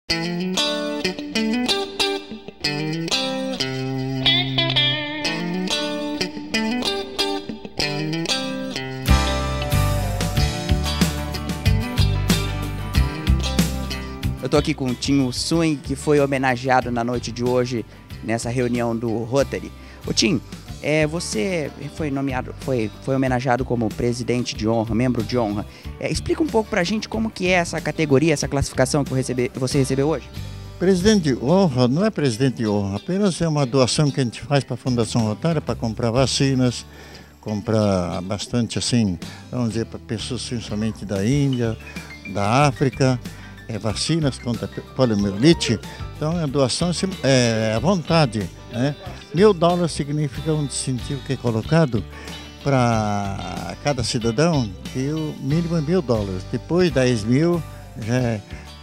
Eu estou aqui com o Tim Swing, que foi homenageado na noite de hoje nessa reunião do Rotary. O Tim, você foi homenageado como presidente de honra, membro de honra. Explica um pouco pra gente como que é essa categoria, essa classificação que você recebeu hoje. Presidente de honra não é presidente de honra, apenas é uma doação que a gente faz para a Fundação Rotária para comprar vacinas, comprar bastante assim, vamos dizer, para pessoas principalmente da Índia, da África, vacinas contra poliomielite. Então a doação é à vontade, né? $1000 significa um distintivo que é colocado para cada cidadão, que o mínimo é $1000. Depois 10.000 já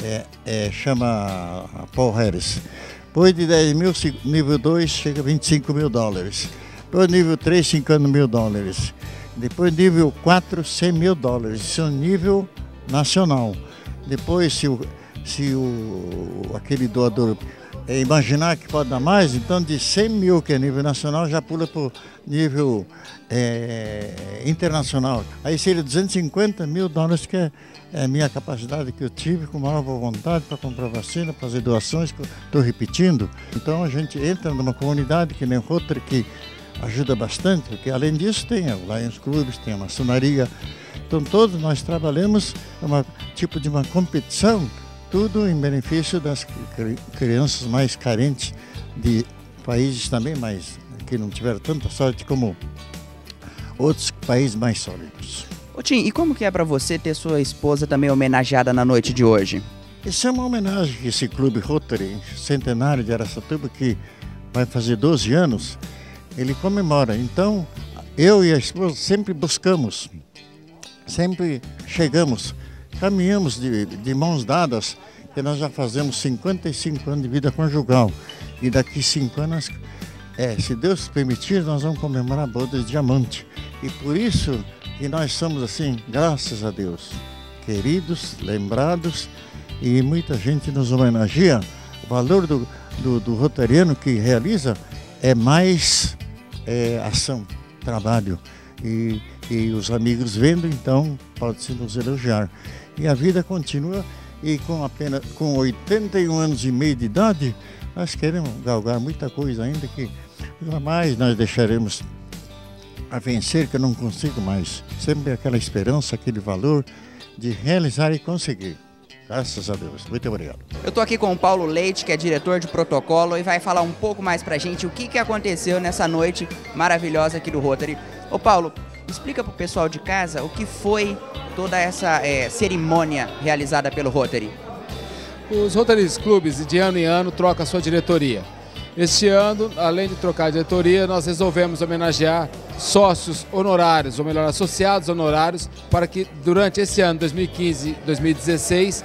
chama Paul Harris. Depois de 10.000, nível 2 chega a $25.000. Depois nível 3, $50.000. Depois nível 4, $100.000. Isso é um nível nacional. Depois, se aquele doador imaginar que pode dar mais, então de 100.000, que é nível nacional, já pula para o nível internacional. Aí seria $250.000, que é a minha capacidade que eu tive, com maior boa vontade, para comprar vacina, fazer doações, que eu estou repetindo. Então a gente entra numa comunidade que nem outra, que ajuda bastante, porque além disso tem o Lions Clubs, tem a maçonaria. Então todos nós trabalhamos tipo de uma competição, tudo em benefício das crianças mais carentes de países também, mas que não tiveram tanta sorte como outros países mais sólidos. Ô Tim, e como que é para você ter sua esposa também homenageada na noite de hoje? Isso é uma homenagem que esse Clube Rotary Centenário de Araçatuba, que vai fazer 12 anos, ele comemora. Então eu e a esposa sempre buscamos, sempre chegamos, caminhamos de mãos dadas, que nós já fazemos 55 anos de vida conjugal. E daqui 5 anos, se Deus permitir, nós vamos comemorar a boda de diamante. E por isso que nós somos assim, graças a Deus, queridos, lembrados, e muita gente nos homenageia. O valor do rotariano que realiza é mais ação, trabalho. E os amigos vendo, então pode-se nos elogiar. E a vida continua, e com 81 anos e meio de idade, nós queremos galgar muita coisa ainda, que jamais nós deixaremos a vencer, que eu não consigo mais. Sempre aquela esperança, aquele valor de realizar e conseguir. Graças a Deus. Muito obrigado. Eu estou aqui com o Paulo Leite, que é diretor de protocolo, e vai falar um pouco mais pra gente o que aconteceu nessa noite maravilhosa aqui do Rotary. Ô Paulo, explica pro pessoal de casa o que foi toda essa cerimônia realizada pelo Rotary. Os Rotary Clubes, de ano em ano, trocam a sua diretoria. Este ano, além de trocar a diretoria, nós resolvemos homenagear sócios honorários, ou melhor, associados honorários, para que durante esse ano, 2015-2016,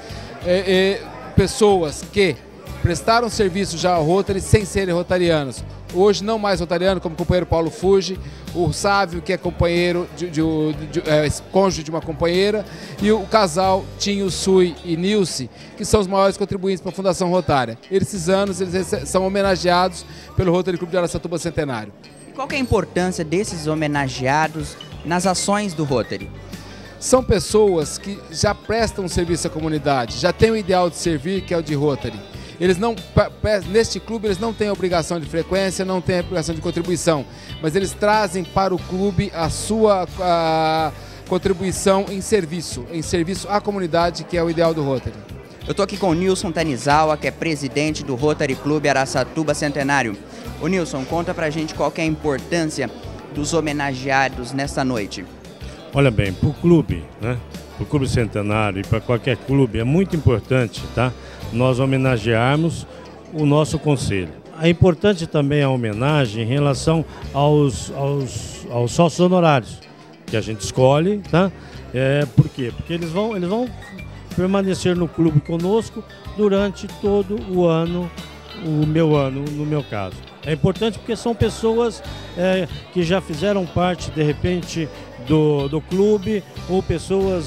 pessoas que prestaram serviço já ao Rotary sem serem rotarianos, hoje não mais rotariano, como o companheiro Paulo Fuji, o Sávio, que é companheiro, cônjuge de uma companheira, e o casal Tinho Sui e Nilce, que são os maiores contribuintes para a Fundação Rotária. Esses anos eles são homenageados pelo Rotary Clube de Araçatuba Centenário. E qual que é a importância desses homenageados nas ações do Rotary? São pessoas que já prestam serviço à comunidade, já têm o ideal de servir, que é o de Rotary. Eles não, neste clube eles não têm obrigação de frequência, não têm obrigação de contribuição, mas eles trazem para o clube a sua contribuição em serviço à comunidade, que é o ideal do Rotary. Eu estou aqui com o Nilson Tanizawa, que é presidente do Rotary Clube Araçatuba Centenário. Ô Nilson, conta pra gente qual que é a importância dos homenageados nesta noite. Olha bem, para o clube, né? Para o Clube Centenário e para qualquer clube é muito importante, tá? Nós homenagearmos o nosso conselho. É importante também a homenagem em relação aos sócios honorários, que a gente escolhe, tá? Por quê? Porque eles vão permanecer no clube conosco durante todo o ano, no meu caso. É importante porque são pessoas que já fizeram parte, de repente, do clube, ou pessoas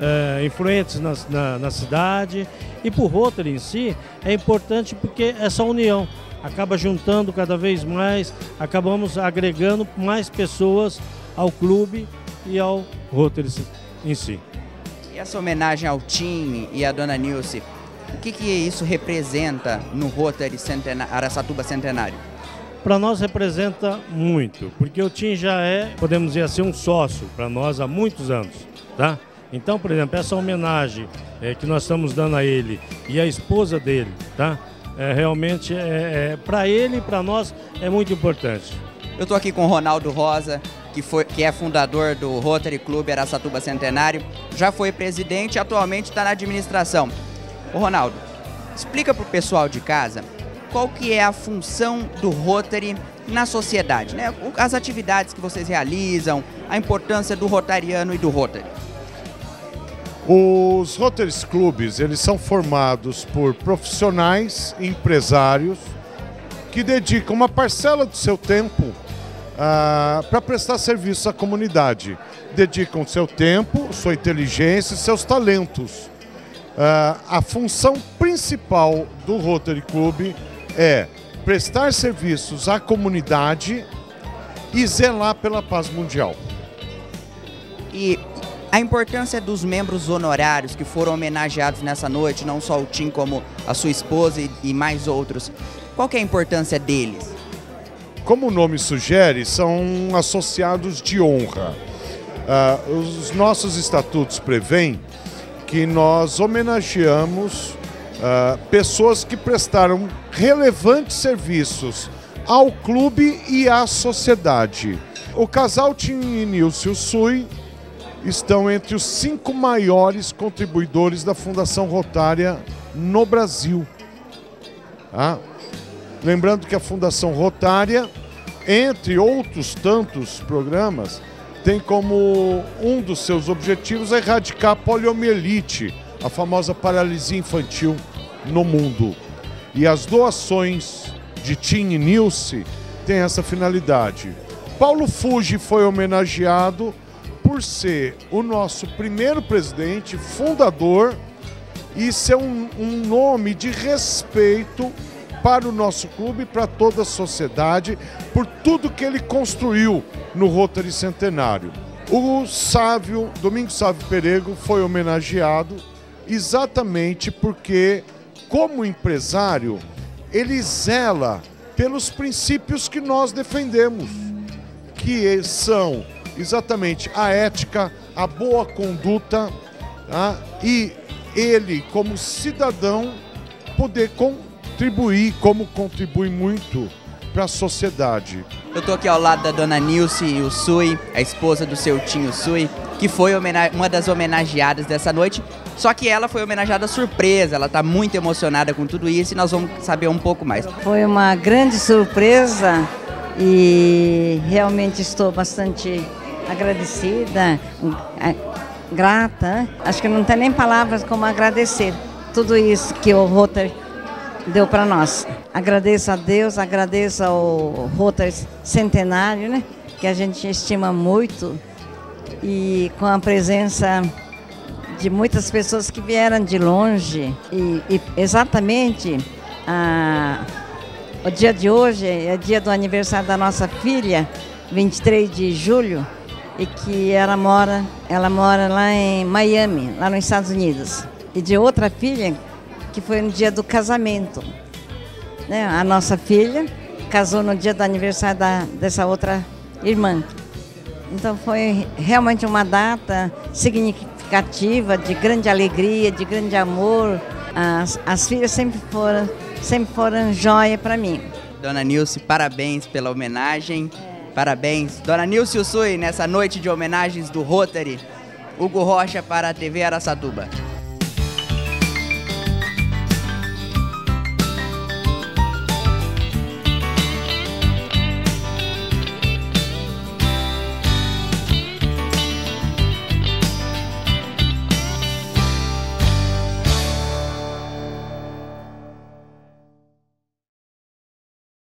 influentes na cidade. E para o Rotary em si é importante porque essa união acaba juntando cada vez mais, acabamos agregando mais pessoas ao clube e ao Rotary em si. E essa homenagem ao Tim e à Dona Nilce, o que isso representa no Rotary Araçatuba Centenário? Para nós representa muito, porque o Tim já é, podemos dizer assim, um sócio para nós há muitos anos, tá? Então, por exemplo, essa homenagem que nós estamos dando a ele e a esposa dele, tá? Realmente, para ele e para nós, é muito importante. Eu estou aqui com o Ronaldo Rosa, que é fundador do Rotary Clube Araçatuba Centenário, já foi presidente e atualmente está na administração. Ô Ronaldo, explica para o pessoal de casa qual que é a função do Rotary na sociedade, né? As atividades que vocês realizam, a importância do rotariano e do Rotary. Os Rotary Clubes, eles são formados por profissionais, empresários, que dedicam uma parcela do seu tempo para prestar serviço à comunidade. Dedicam seu tempo, sua inteligência e seus talentos. A função principal do Rotary Club é prestar serviços à comunidade e zelar pela paz mundial. E a importância dos membros honorários que foram homenageados nessa noite, não só o Tim como a sua esposa e mais outros, qual que é a importância deles? Como o nome sugere, são associados de honra. Os nossos estatutos prevêem que nós homenageamos pessoas que prestaram relevantes serviços ao clube e à sociedade. O casal Tim e Nilce Usui estão entre os 5 maiores contribuidores da Fundação Rotária no Brasil. Lembrando que a Fundação Rotária, entre outros tantos programas, tem como um dos seus objetivos erradicar a poliomielite, a famosa paralisia infantil no mundo. E as doações de Tim e Nilce têm essa finalidade. Paulo Fuji foi homenageado por ser o nosso primeiro presidente, fundador, e ser um nome de respeito para o nosso clube e para toda a sociedade, por tudo que ele construiu no Rotary Centenário. O Domingos Sávio Perego foi homenageado exatamente porque, como empresário, ele zela pelos princípios que nós defendemos, que são exatamente a ética, a boa conduta, e ele, como cidadão, poder contribuir, como contribui muito para a sociedade. Eu estou aqui ao lado da Dona Nilce Usui, a esposa do seu Tim Usui, que foi uma das homenageadas dessa noite, só que ela foi homenageada surpresa, ela está muito emocionada com tudo isso e nós vamos saber um pouco mais. Foi uma grande surpresa e realmente estou bastante agradecida, grata. Acho que não tem nem palavras como agradecer tudo isso que o Rotary deu para nós. Agradeço a Deus, agradeço ao Rotary Centenário, né, que a gente estima muito, e com a presença de muitas pessoas que vieram de longe. E exatamente o dia de hoje é dia do aniversário da nossa filha, 23 de julho, e que ela mora lá em Miami, lá nos Estados Unidos. E de outra filha que foi no dia do casamento, né? A nossa filha casou no dia do aniversário dessa outra irmã. Então foi realmente uma data significativa, de grande alegria, de grande amor. As filhas sempre foram joia para mim. Dona Nilce, parabéns pela homenagem. Parabéns. Dona Nilce Usui, nessa noite de homenagens do Rotary. Hugo Rocha para a TV Araçatuba.